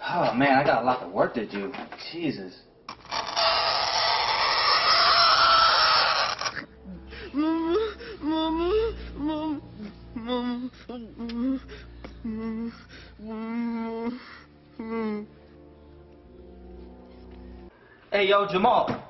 Oh man, I got a lot of work to do. Jesus. Hey, yo, Jamal.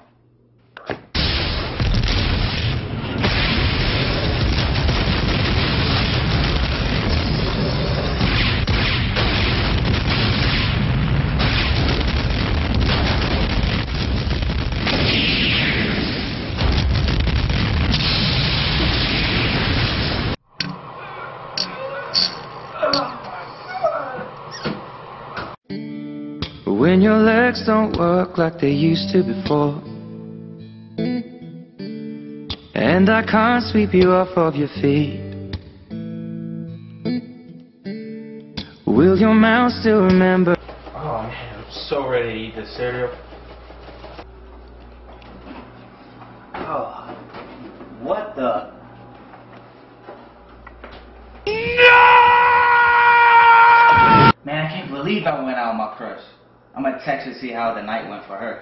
When your legs don't work like they used to before, and I can't sweep you off of your feet, will your mouth still remember? Oh man, I'm so ready to eat this cereal. Oh, what the? No! Man, I can't believe I went out with my crush. I'm gonna text her to see how the night went for her.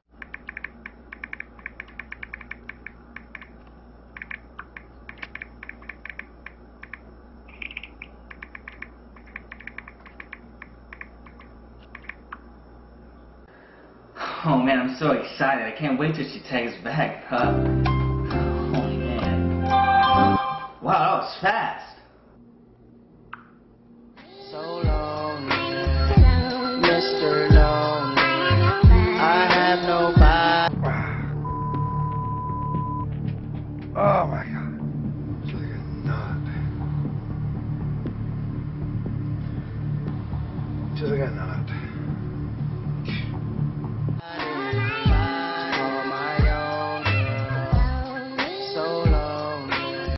Oh man, I'm so excited. I can't wait till she texts back. Oh man. Wow, that was fast. So lonely, Mr. Lonely, I have nobody. Oh my God. She's like a nut. She's like a nut.